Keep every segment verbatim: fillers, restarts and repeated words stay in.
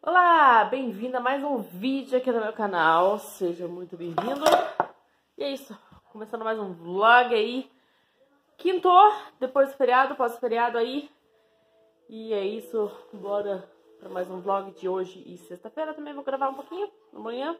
Olá, bem-vindo a mais um vídeo aqui no meu canal, seja muito bem-vindo. E é isso, começando mais um vlog aí, quinto, depois do feriado, pós-feriado aí. E é isso, bora para mais um vlog de hoje e sexta-feira também vou gravar um pouquinho, amanhã.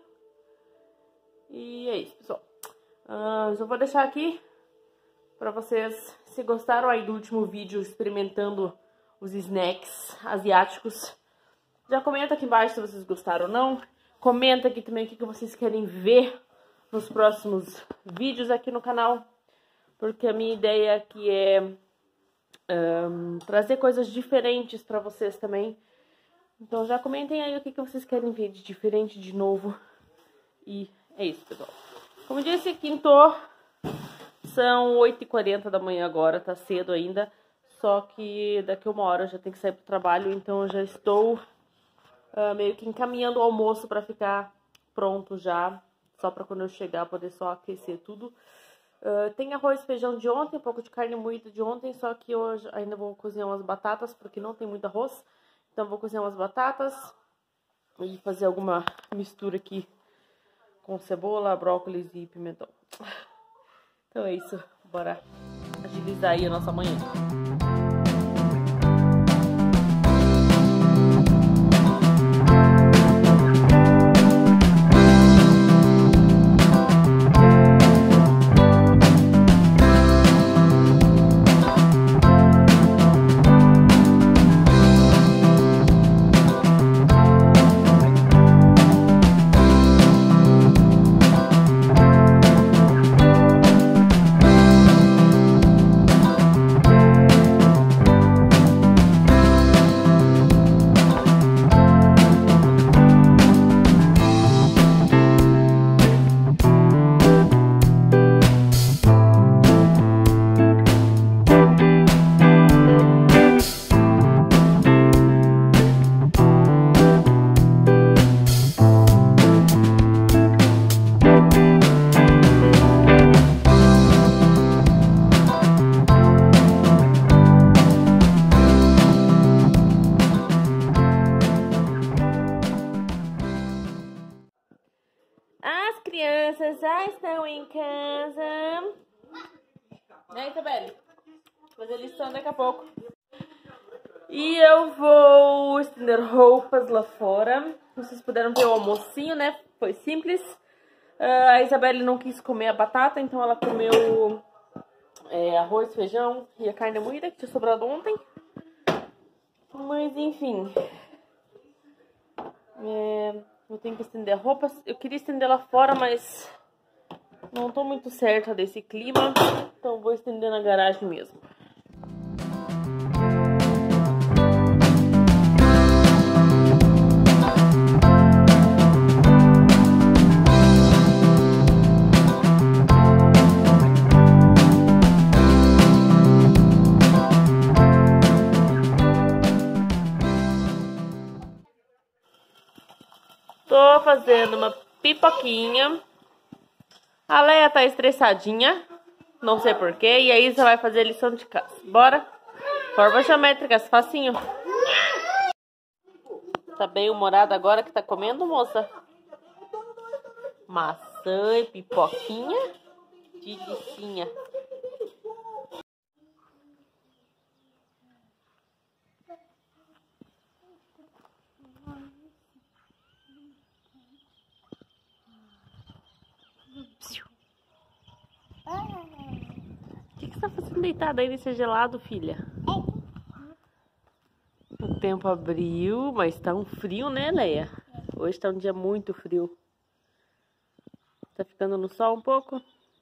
E é isso, pessoal. Uh, já vou deixar aqui para vocês, se gostaram aí do último vídeo experimentando os snacks asiáticos. Já comenta aqui embaixo se vocês gostaram ou não. Comenta aqui também o que vocês querem ver nos próximos vídeos aqui no canal. Porque a minha ideia aqui é um, trazer coisas diferentes pra vocês também. Então já comentem aí o que vocês querem ver de diferente de novo. E é isso, pessoal. Como disse, quinto, são oito e quarenta da manhã agora, tá cedo ainda. Só que daqui a uma hora eu já tenho que sair pro trabalho, então eu já estou... Uh, meio que encaminhando o almoço para ficar pronto já, só para quando eu chegar poder só aquecer tudo. Uh, tem arroz e feijão de ontem, um pouco de carne moída de ontem, só que hoje ainda vou cozinhar umas batatas, porque não tem muito arroz. Então vou cozinhar umas batatas e fazer alguma mistura aqui com cebola, brócolis e pimentão. Então é isso, bora agilizar aí a nossa manhã. As crianças já estão em casa. Né, Isabelle? Fazer lição daqui a pouco. E eu vou estender roupas lá fora. Vocês puderam ver o almocinho, né? Foi simples. Uh, a Isabelle não quis comer a batata, então ela comeu é, arroz, feijão e a carne moída que tinha sobrado ontem. Mas enfim. É... Eu tenho que estender roupas. Eu queria estender lá fora, mas não tô muito certa desse clima. Então vou estender na garagem mesmo. Tô fazendo uma pipoquinha. A Leia tá estressadinha, não sei porquê. E a Isa vai fazer a lição de casa. Bora? Formas geométricas, facinho. Tá bem humorada agora que tá comendo, moça? Maçã e pipoquinha. Delicinha. O que, que você tá fazendo deitada aí nesse gelado, filha? O tempo abriu, mas tá um frio, né, Leia? Hoje tá um dia muito frio. Tá ficando no sol um pouco?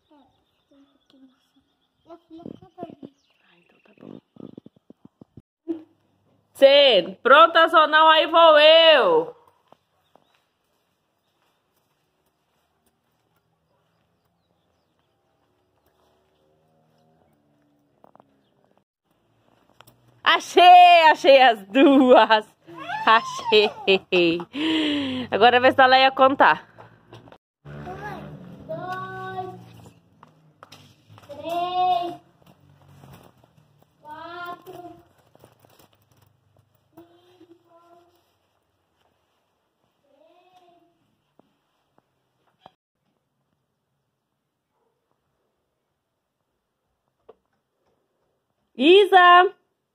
Ah, então tá bom. Cê, prontas ou não? Aí vou eu! Achei, achei as duas. Achei. Agora vê se a Leia contar. Um, dois, três, quatro, cinco, Isa!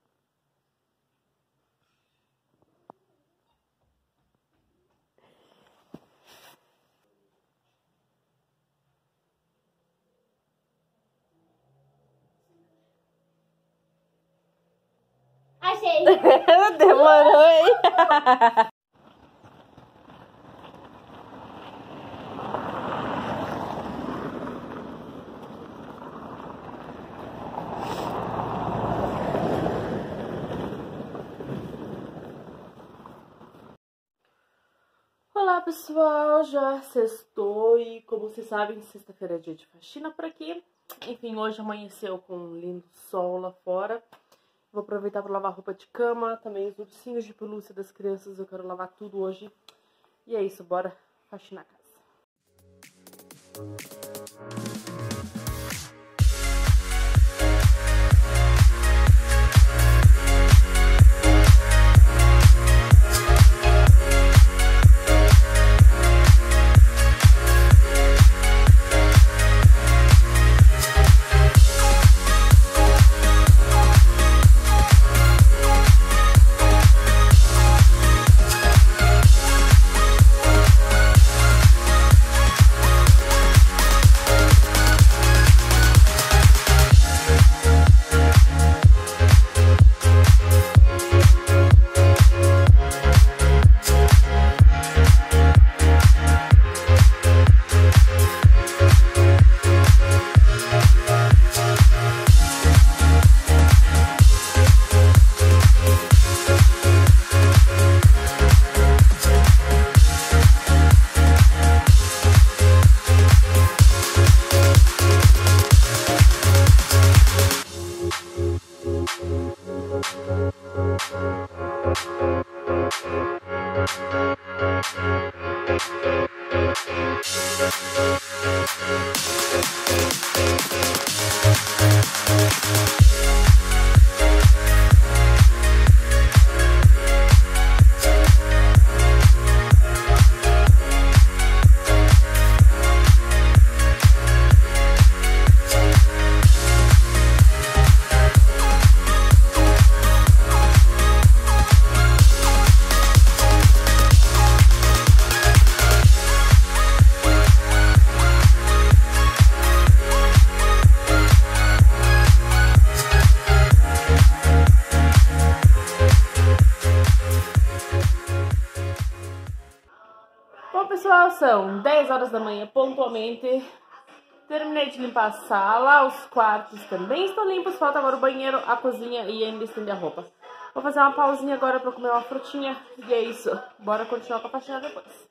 Achei. Demorou, hein? Olá pessoal, já sextou e como vocês sabem, sexta-feira é dia de faxina por aqui. Enfim, hoje amanheceu com um lindo sol lá fora. Vou aproveitar para lavar roupa de cama, também os ursinhos de pelúcia das crianças, eu quero lavar tudo hoje. E é isso, bora faxinar a casa. Bom, pessoal, são dez horas da manhã, pontualmente. Terminei de limpar a sala, os quartos também estão limpos. Falta agora o banheiro, a cozinha e ainda estender a roupa. Vou fazer uma pausinha agora pra comer uma frutinha. E é isso. Bora continuar com a faxina depois.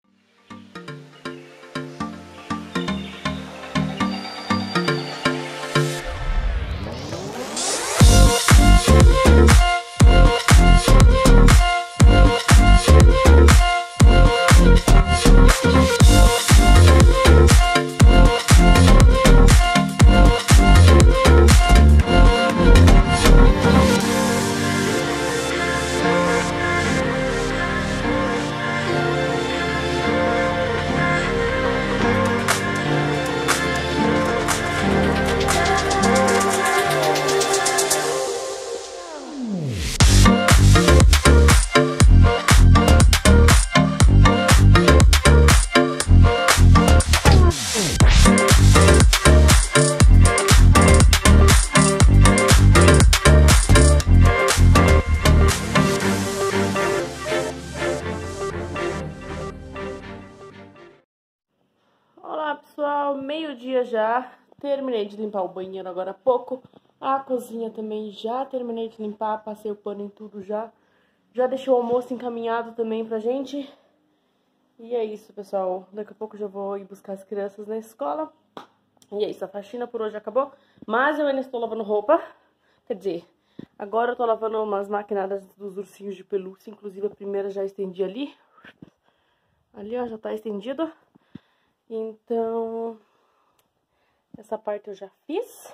Olá pessoal, meio-dia já, terminei de limpar o banheiro agora há pouco, a cozinha também já terminei de limpar, passei o pano em tudo já, já deixei o almoço encaminhado também pra gente. E é isso pessoal, daqui a pouco já vou ir buscar as crianças na escola. E é isso, a faxina por hoje acabou, mas eu ainda estou lavando roupa, quer dizer, agora eu tô lavando umas maquinadas dos ursinhos de pelúcia, inclusive a primeira já estendi ali, ali ó, já tá estendido. Então, essa parte eu já fiz.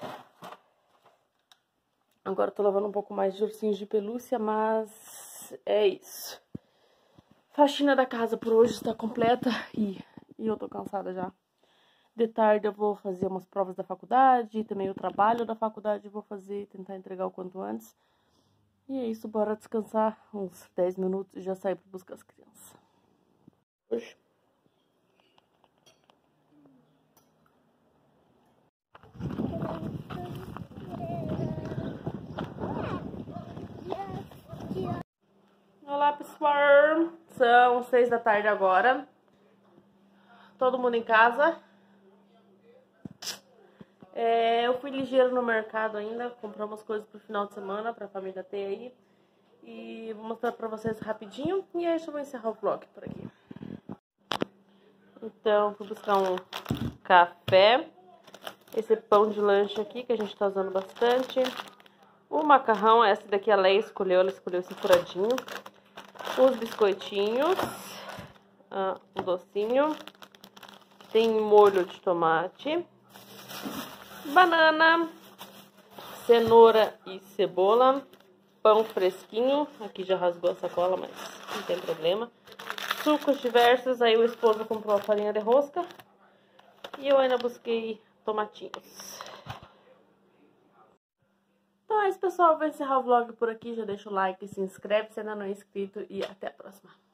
Agora eu tô lavando um pouco mais de ursinhos de pelúcia, mas é isso. Faxina da casa por hoje está completa e, e eu tô cansada já. De tarde eu vou fazer umas provas da faculdade, também o trabalho da faculdade eu vou fazer, tentar entregar o quanto antes. E é isso, bora descansar uns dez minutos e já sair para buscar as crianças. Hoje. Olá, pessoal! São seis da tarde agora. Todo mundo em casa. É, eu fui ligeiro no mercado ainda, compramos coisas pro final de semana pra família ter aí. E vou mostrar pra vocês rapidinho e aí eu vou encerrar o vlog por aqui. Então, fui buscar um café, esse pão de lanche aqui que a gente tá usando bastante. O macarrão, esse daqui a Leia escolheu, ela escolheu esse furadinho. Os biscoitinhos, ah, um docinho, tem molho de tomate, banana, cenoura e cebola, pão fresquinho, aqui já rasgou a sacola, mas não tem problema. Sucos diversos, aí o esposo comprou a farinha de rosca e eu ainda busquei tomatinhos. Então é isso, pessoal, vou encerrar o vlog por aqui, já deixa o like, se inscreve se ainda não é inscrito e até a próxima.